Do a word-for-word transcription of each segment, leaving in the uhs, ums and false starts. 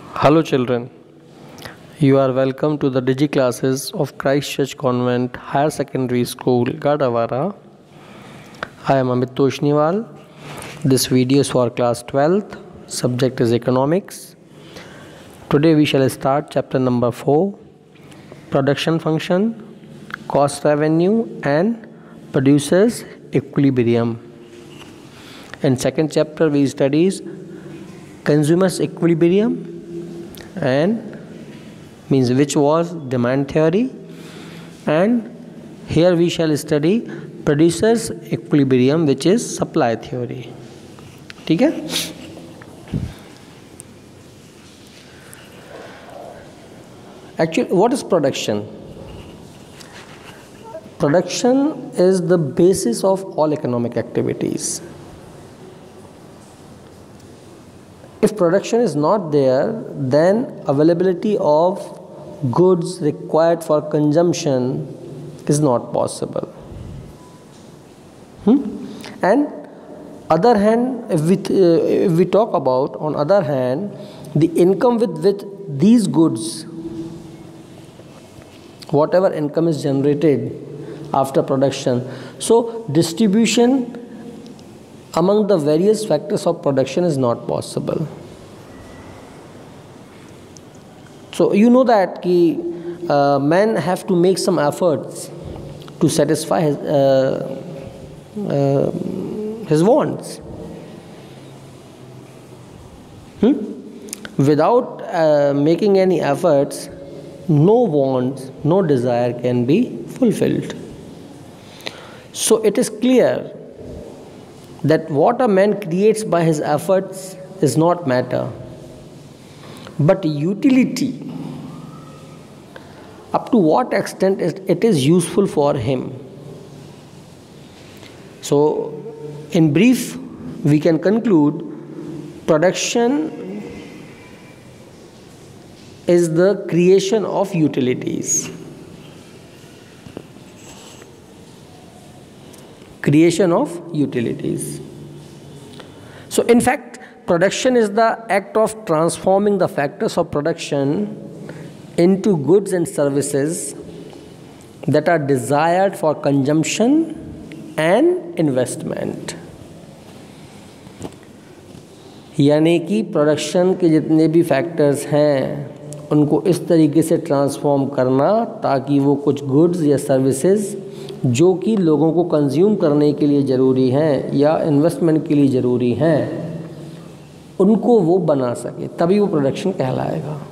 Hello children, you are welcome to the Digi classes of Christ Church Convent Higher Secondary School, Gadawara. I am Amit Toshniwal. This video is for class twelfth, subject is economics. Today we shall start chapter number four, production function, cost revenue and producers equilibrium. In second chapter we studies consumers equilibrium and means which was demand theory, and here we shall study producers equilibrium which is supply theory. ठीक है? Actually, what is production? Production is the basis of all economic activities. If production is not there, then availability of goods required for consumption is not possible. Hmm? And other hand, if we, uh, if we talk about on other hand, the income with which these goods, whatever income is generated after production, so distribution among the various factors of production is not possible. So you know that ki, uh, men have to make some efforts to satisfy his, uh, uh, his wants. Hmm? Without uh, making any efforts, no wants, no desire can be fulfilled. So it is clear that what a man creates by his efforts is not matter, but utility, up to what extent it is useful for him. So in brief we can conclude production is the creation of utilities. Creation of utilities. So in fact, production is the act of transforming the factors of production into goods and services that are desired for consumption and investment. यानी कि production के जितने भी factors हैं उनको इस तरीके से ट्रांसफॉर्म करना ताकि वो कुछ गुड्स या सर्विसेज जो कि लोगों को कंज्यूम करने के लिए ज़रूरी हैं या इन्वेस्टमेंट के लिए ज़रूरी हैं उनको वो बना सके, तभी वो प्रोडक्शन कहलाएगा.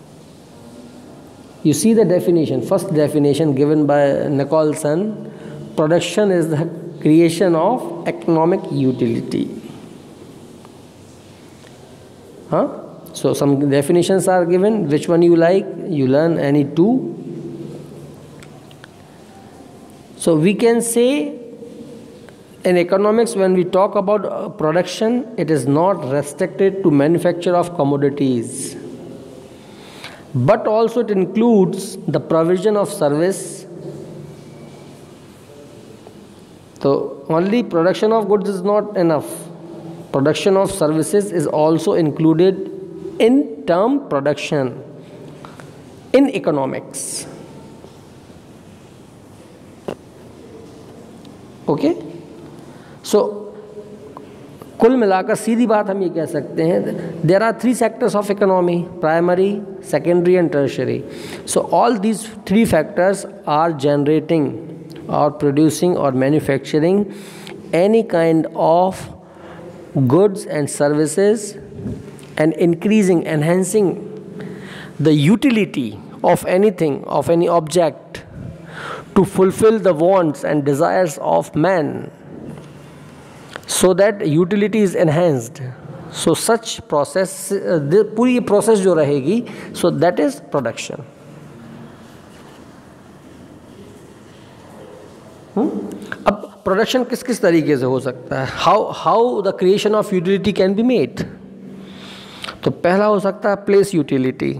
You see the definition, first definition given by Nicholson, production is the creation of economic utility. Huh? So some definitions are given, which one you like, you learn any two. So we can say in economics when we talk about uh, production, it is not restricted to manufacture of commodities, but also it includes the provision of service. So only production of goods is not enough. Production of services is also included in term production in economics. Okay? So कुल मिलाकर सीधी बात हम ये कह सकते हैं, there are three sectors of economy: primary, secondary and tertiary. So all these three factors are generating or producing or manufacturing any kind of goods and services and increasing, enhancing the utility of anything, of any object to fulfill the wants and desires of man, so that utility is enhanced. So such process, uh, the पूरी process जो रहेगी, so that is production. hmm? अब production किस किस तरीके से हो सकता है? How how the creation of utility can be made? तो पहला हो सकता है place utility.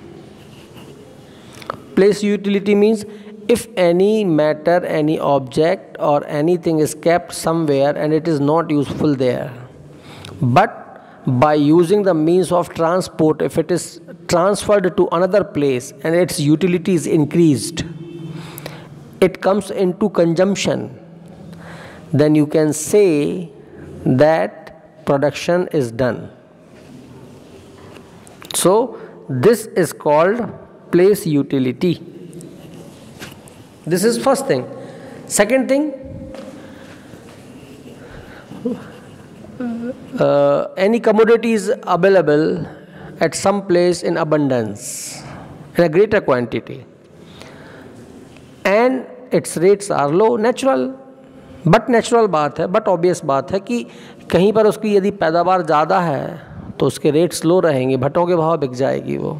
Place utility means if any matter, any object or anything is kept somewhere and it is not useful there, but by using the means of transport, if it is transferred to another place and its utility is increased, it comes into consumption, then you can say that production is done. So this is called place utility. This is first thing. Second thing, uh, any commodity is available at some place in abundance, in a greater quantity, and its rates are low. Natural, but natural बात है, but obvious बात है कि कहीं पर उसकी यदि पैदावार ज़्यादा है तो उसके रेट्स लो रहेंगे, भट्टों के भाव बिक जाएगी वो.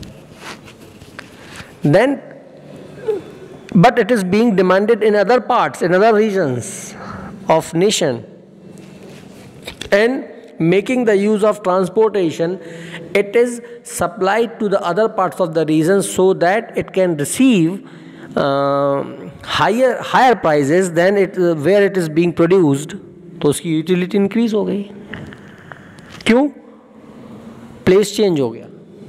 Then but it is being demanded in other parts, in other regions of nation, and making the use of transportation, it is supplied to the other parts of the region so that it can receive uh, higher higher prices than it uh, where it is being produced. तो उसकी utility increase हो गई. क्यों? Place change हो गया.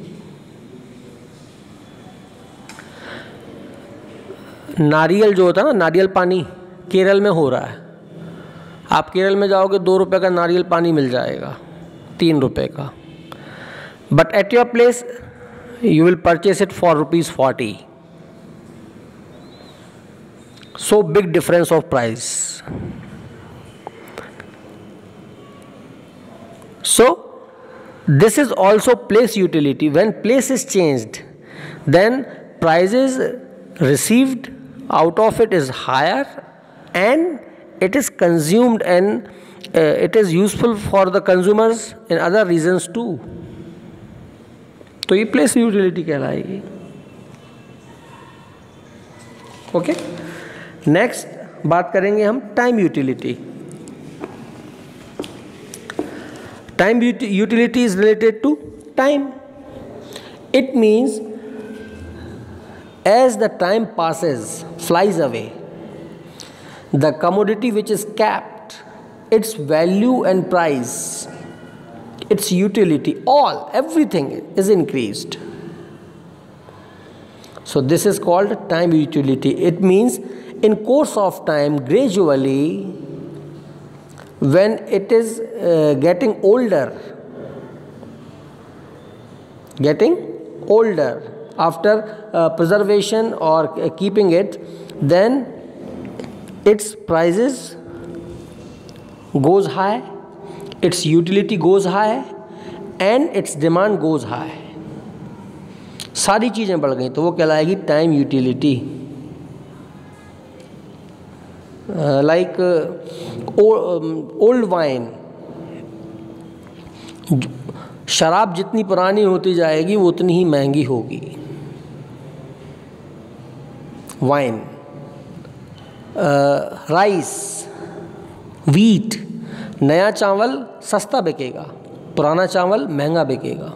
नारियल जो होता है ना, नारियल पानी केरल में हो रहा है. आप केरल में जाओगे दो रुपए का नारियल पानी मिल जाएगा, तीन रुपए का. But at your place you will purchase it for rupees forty. So big difference of price. So this is also place utility. When place is changed, then prices received out of it is higher and it is consumed and uh, it is useful for the consumers in other regions too. तो ये place utility कहलाएगी. Okay, next बात करेंगे हम time utility. Time utility is related to time. It means as the time passes, flies away, the commodity which is capped, its value and price, its utility, all, everything is increased. So this is called time utility. It means in course of time, gradually, when it is uh, getting older, getting older, after uh, preservation or uh, keeping it, then its prices goes high, its utility goes high, and its demand goes high. सारी चीज़ें बढ़ गई तो वो कहलाएगी time utility. Like old wine, शराब जितनी पुरानी होती जाएगी वो उतनी ही महंगी होगी. वाइन, राइस, वीट, नया चावल सस्ता बिकेगा, पुराना चावल महंगा बिकेगा.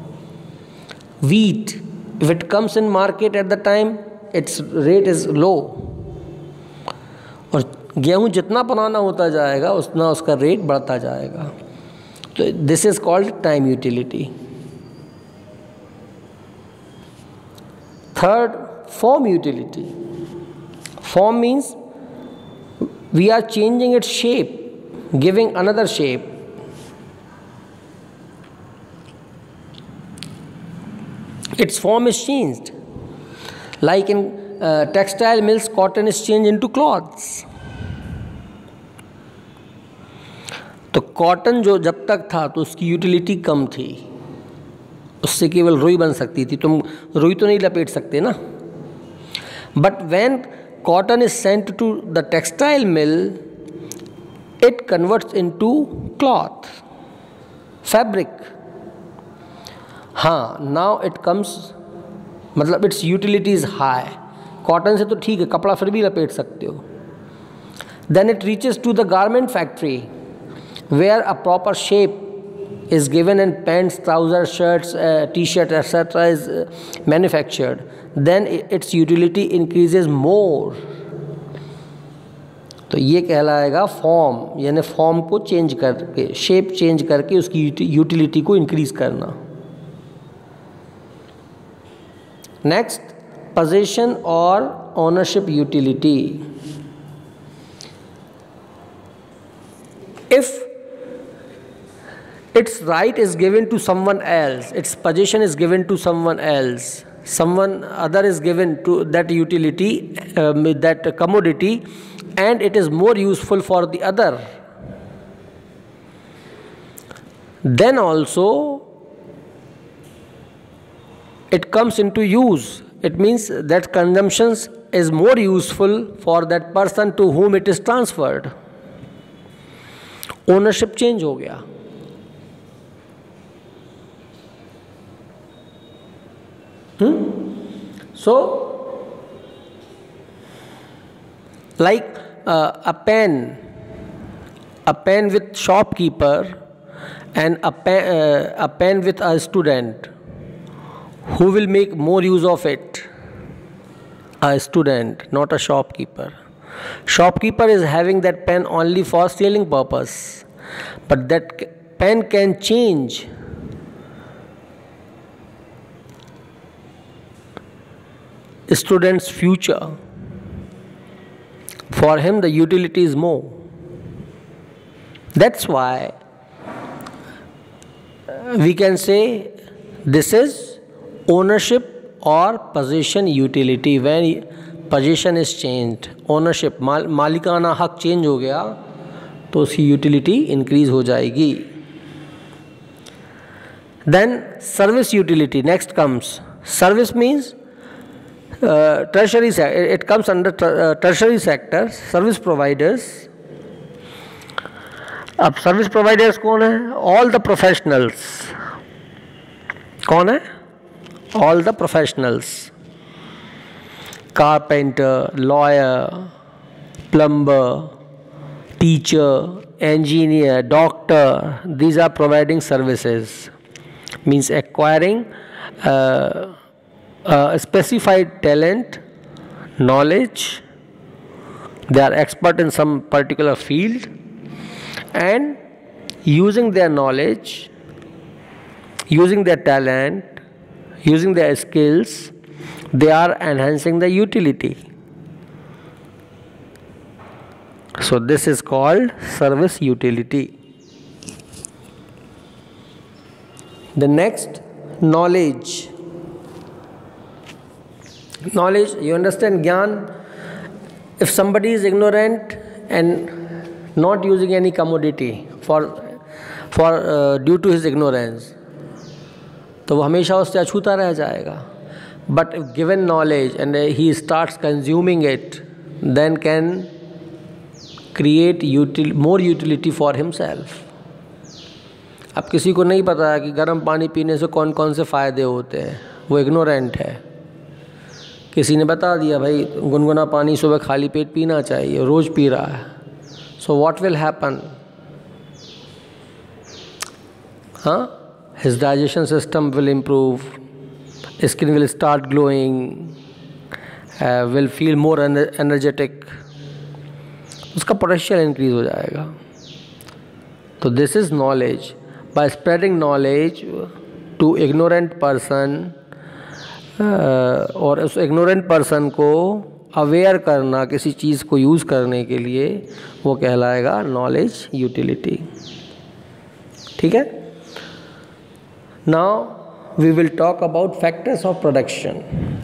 Wheat, if it comes in market at the time, its rate is low. और गेहूँ जितना पुराना होता जाएगा उतना उसका रेट बढ़ता जाएगा. तो this is called time utility. Third, form utility. Form means we are changing its shape, giving another shape. Its form is changed. Like in uh, textile mills, cotton is changed into cloths. तो cotton जो जब तक था तो उसकी utility कम थी, उससे केवल रुई बन सकती थी. तुम रुई तो नहीं लपेट सकते ना. But when cotton is sent to the textile mill, it converts into cloth, fabric. हाँ, now it comes, मतलब its utility is high. Cotton से तो ठीक है, कपड़ा फिर भी लपेट सकते हो. Then it reaches to the garment factory, where a proper shape is given and pants, trousers, shirts, uh, t-shirt, et cetera is uh, manufactured. Then its utility increases more. तो ये कहलाएगा फॉर्म, यानी फॉर्म को change करके, shape change करके उसकी utility को increase करना। नेक्स्ट, पोजीशन और ownership utility. If its right is given to someone else, its possession is given to someone else, someone other is given to that utility, um, that commodity, and it is more useful for the other, then also it comes into use. It means that consumption is more useful for that person to whom it is transferred. Ownership change हो गया। Hmm? So, like uh, a pen, a pen with shopkeeper and a pen, uh, a pen with a student, who will make more use of it? A student, not a shopkeeper. Shopkeeper is having that pen only for selling purpose, but that pen can change student's future. For him the utility is more. That's why we can say this is ownership or possession utility. When possession is changed, ownership, माल मालिकाना हक change हो गया तो उसकी utility increase हो जाएगी। Then service utility next comes. Service means Uh, tertiary sector, it comes under ter uh, tertiary sector, service providers. अब service providers कौन है? All the professionals. कौन है? All the professionals. Carpenter, lawyer, plumber, teacher, engineer, doctor. These are providing services. Means acquiring uh, Uh, specified talent, knowledge. They are expert in some particular field, and using their knowledge, using their talent, using their skills, they are enhancing the utility. So this is called service utility. The next, knowledge. Knowledge, you understand, Gyan. If somebody is ignorant and not using any commodity for for uh, due to his ignorance, तो वो हमेशा उससे अछूता रह जाएगा. But if given knowledge and he starts consuming it, then can create util more utility for himself. अब किसी को नहीं पता है कि गर्म पानी पीने से कौन कौन से फ़ायदे होते हैं, वो इग्नोरेंट है. किसी ने बता दिया भाई गुनगुना पानी सुबह खाली पेट पीना चाहिए, रोज़ पी रहा है. So what will happen? हाँ, his digestion system will improve, skin will start glowing, will feel more energetic, उसका पोटेंशियल इंक्रीज हो जाएगा. तो this is knowledge. By spreading knowledge to ignorant person, और उस इग्नोरेंट पर्सन को अवेयर करना किसी चीज़ को यूज़ करने के लिए, वो कहलाएगा नॉलेज यूटिलिटी. ठीक है. Now we will talk about factors of production.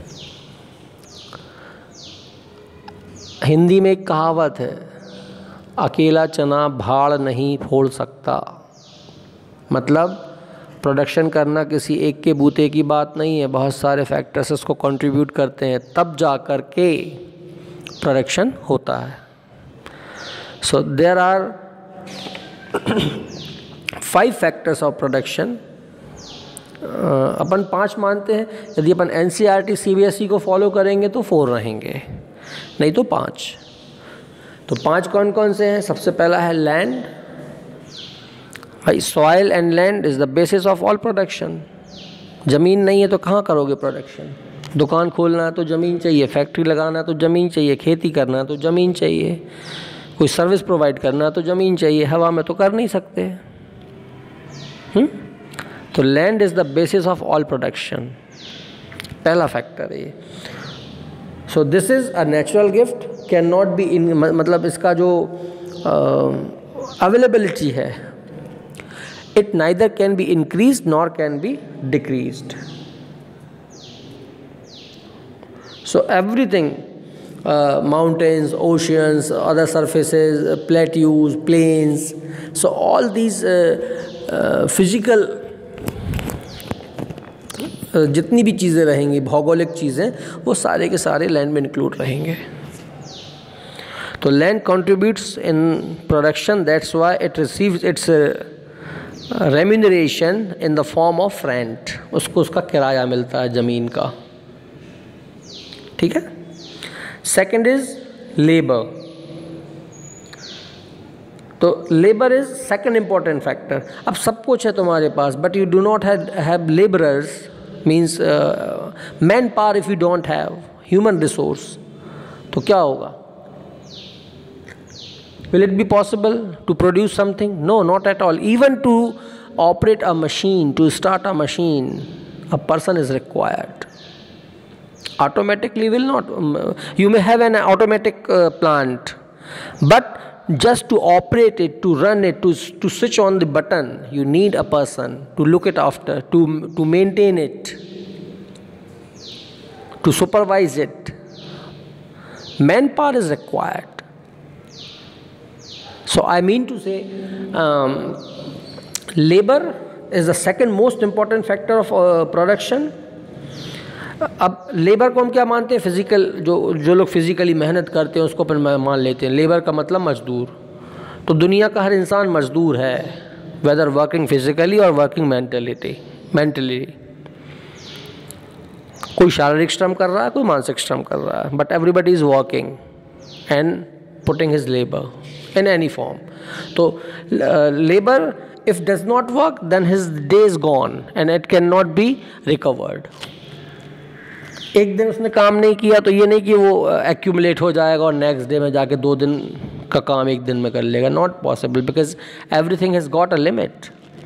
Hindi में एक कहावत है, अकेला चना भाड़ नहीं फोड़ सकता. मतलब प्रोडक्शन करना किसी एक के बूते की बात नहीं है, बहुत सारे फैक्टर्स इसको कंट्रीब्यूट करते हैं, तब जा कर के प्रोडक्शन होता है. So there are five factors of production. अपन पांच मानते हैं. यदि अपन N C R T C B S E को फॉलो करेंगे तो फोर रहेंगे, नहीं तो पाँच. तो पांच कौन कौन से हैं? सबसे पहला है लैंड. भाई soil and land is the basis of all production. ज़मीन नहीं है तो कहाँ करोगे प्रोडक्शन? दुकान खोलना है तो ज़मीन चाहिए, फैक्ट्री लगाना है तो ज़मीन चाहिए, खेती करना है तो ज़मीन चाहिए, कोई सर्विस प्रोवाइड करना है तो ज़मीन चाहिए, हवा में तो कर नहीं सकते। हुँ? तो land is the basis of all production, पहला फैक्टर है ये। So this is a natural gift, can not be in, मतलब इसका जो अवेलेबिलिटी uh, है, it neither can be increase nor can be decreased. So everything, mountains, oceans, other surfaces, uh, plateaus, plains, so all these uh, uh, physical uh, जितनी भी चीज़ें रहेंगी, भौगोलिक चीज़ें, वो सारे के सारे लैंड में इंक्लूड रहेंगे। तो land contributes in production, that's why it receives its uh, remuneration in the form of rent, उसको उसका किराया मिलता है ज़मीन का, ठीक है। Second is labour. तो labour is second important factor. अब सब कुछ है तुम्हारे पास, but you do not have labourers, means man power, if you don't have human resource, तो क्या होगा? Will it be possible to produce something? No, not at all. Even to operate a machine, to start a machine, a person is required. Automatically will not, um, you may have an automatic uh, plant, but just to operate it, to run it, to to switch on the button, you need a person to look it after, to to maintain it, to supervise it. Manpower is required. So I mean to say, um, labor is the second most important factor of uh, production. अब labour को हम क्या मानते हैं? Physical, जो जो लोग physically मेहनत करते हैं उसको अपन मान लेते हैं। लेबर का मतलब मजदूर। तो दुनिया का हर इंसान मजदूर है, वेदर वर्किंग फिजिकली और वर्किंग मेंटलिटी मेंटली कोई शारीरिक श्रम कर रहा है, कोई मानसिक श्रम कर रहा है, but everybody is working and putting his labour in any form. तो labour if does not work, then his day is gone and it cannot be recovered. एक दिन उसने काम नहीं किया तो ये नहीं कि वो एक्यूमुलेट हो जाएगा और नेक्स्ट डे में जाके दो दिन का काम एक दिन में कर लेगा. Not possible, because everything has got a limit.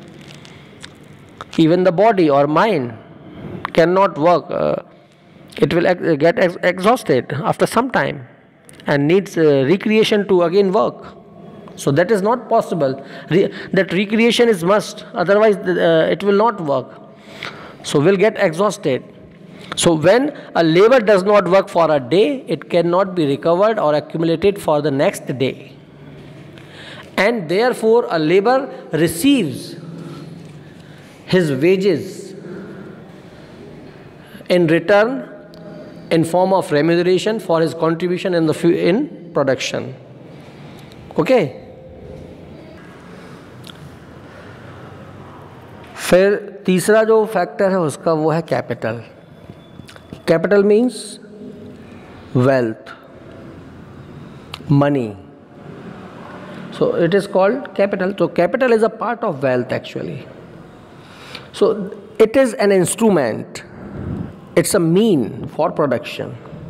even the body or mind cannot work. Uh, it will ex- get ex- exhausted after some time and needs uh, recreation to again work. So that is not possible. Re- that recreation is must, otherwise uh, it will not work. So will get exhausted. So when a labor does not work for a day, it cannot be recovered or accumulated for the next day. And therefore a labor receives his wages in return in form of remuneration for his contribution in the in production. Okay. फिर तीसरा जो factor है उसका वो है capital. Capital means wealth, money. So it is called capital. So capital is a part of wealth actually. So it is an instrument. It's a mean for production.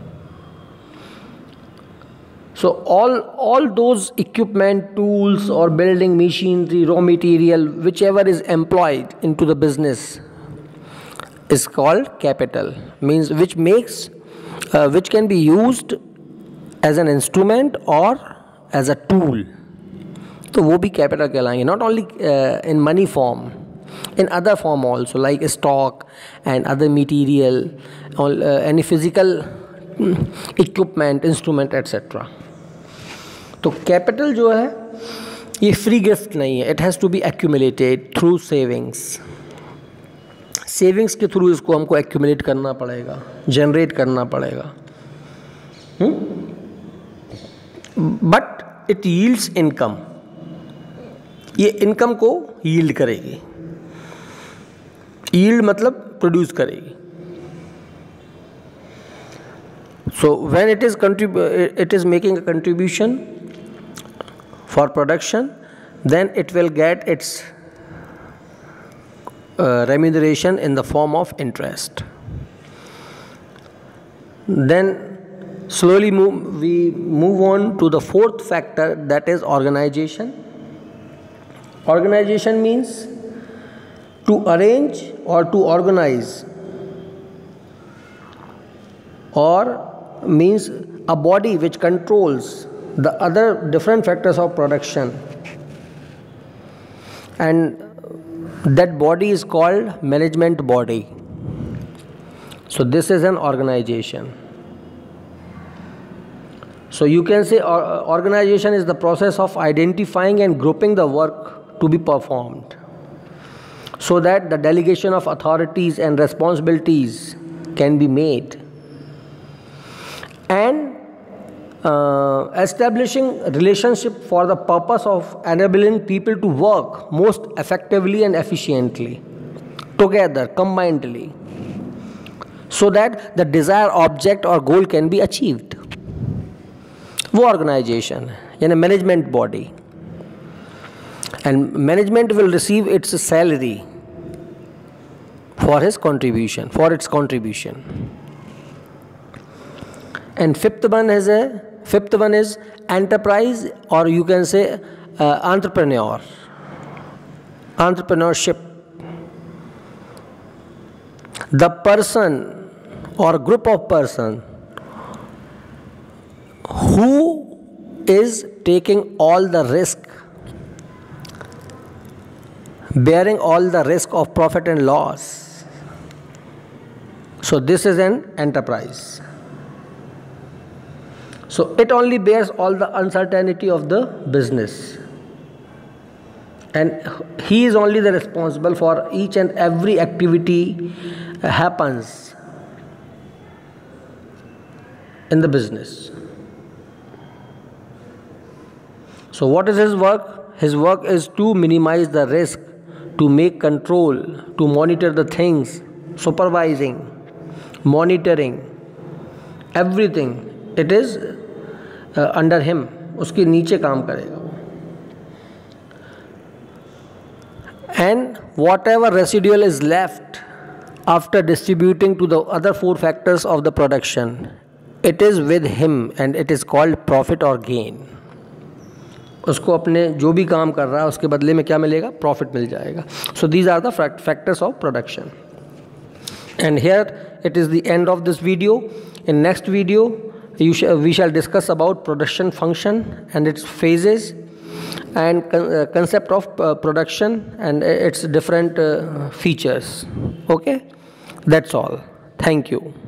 So all all those equipment, tools or building machinery, raw material, whichever is employed into the business is called capital. Means which makes, uh, which can be used as an instrument or as a tool. तो वो भी capital कहलाएंगे. Not only in money form, in other form also like stock and other material, any physical equipment, instrument etcetera. तो capital जो है ये free gift नहीं है. It has to be accumulated through savings. Savings के through इसको हमको accumulate करना पड़ेगा, जनरेट करना पड़ेगा. But it yields income. ये इनकम को यील्ड करेगी. यील्ड मतलब प्रोड्यूस करेगी. So when it is it is making a contribution for production, then it will get its remuneration in the form of interest. Then slowly move, we move on to the fourth factor, that is organization. Organization means to arrange or to organize, or means a body which controls the other different factors of production, and that body is called management body. So this is an organization. So you can say organization is the process of identifying and grouping the work to be performed, so that the delegation of authorities and responsibilities can be made, and uh, establishing relationship for the purpose of enabling people to work most effectively and efficiently together, combinedly, so that the desired object or goal can be achieved. वो organization in a management body, and management will receive its salary for his contribution, for its contribution. And fifth one is a fifth one is enterprise, or you can say uh, entrepreneur, entrepreneurship. The person or group of person who is taking all the risk, bearing all the risk of profit and loss. So this is an enterprise. So it only bears all the uncertainty of the business, and he is only the responsible for each and every activity happens in the business. So what is his work? His work is to minimize the risk, to make control, to monitor the things, supervising, monitoring, everything. It is uh, under him. उसके नीचे काम करेगा वो. And whatever residual is left after distributing to the other four factors of the production, it is with him, and it is called profit or gain. उसको अपने जो भी काम कर रहा है उसके बदले में क्या मिलेगा? प्रॉफिट मिल जाएगा. So these are the factors of production. And here it is the end of this video. In next video you sh we shall discuss about production function and its phases, and con uh, concept of uh, production and its different uh, features. Okay, that's all. Thank you.